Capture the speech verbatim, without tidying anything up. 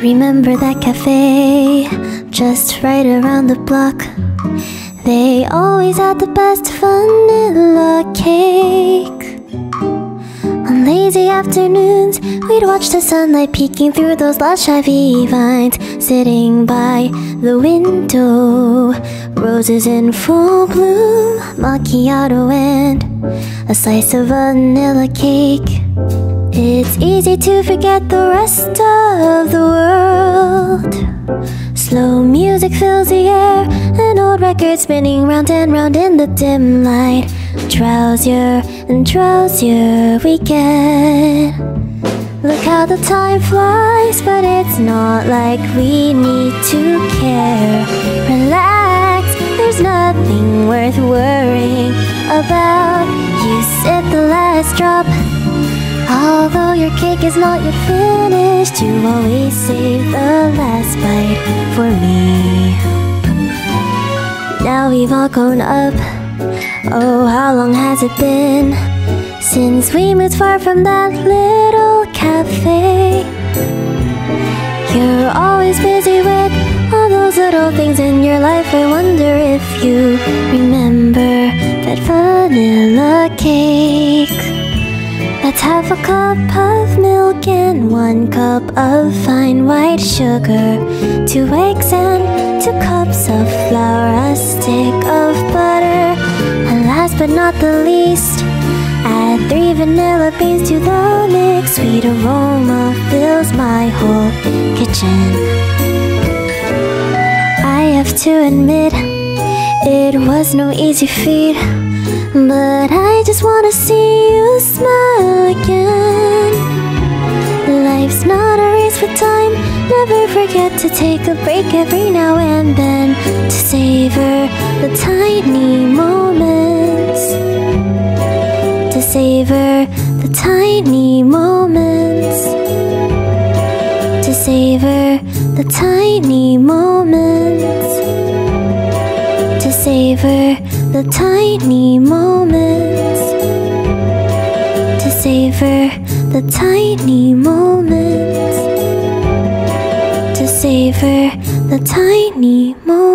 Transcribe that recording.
Remember that cafe just right around the block? They always had the best vanilla cake. On lazy afternoons, we'd watch the sunlight peeking through those lush ivy vines, sitting by the window, roses in full bloom, macchiato and a slice of vanilla cake. It's easy to forget the rest of the world. Slow music fills the air, an old record spinning round and round in the dim light. Drowsier and drowsier we get. Look how the time flies, but it's not like we need to care. Relax, there's nothing worth worrying about. You sip the last drop. Although your cake is not yet finished, you always save the last bite for me. Now we've all grown up. Oh, how long has it been since we moved far from that little cafe? You're always busy with all those little things in your life. I wonder if you remember that vanilla cake. That's half a cup of milk and one cup of fine white sugar, two eggs and two cups of flour, a stick of butter, and last but not the least, add three vanilla beans to the mix. Sweet aroma fills my whole kitchen. I have to admit, it was no easy feat, but I just wanna see you smile again. Life's not a race for time. Never forget to take a break every now and then, to savor the tiny moments. To savor the tiny moments. To savor the tiny moments. To savor the tiny moments. To savor the tiny moments. To savor the tiny moments.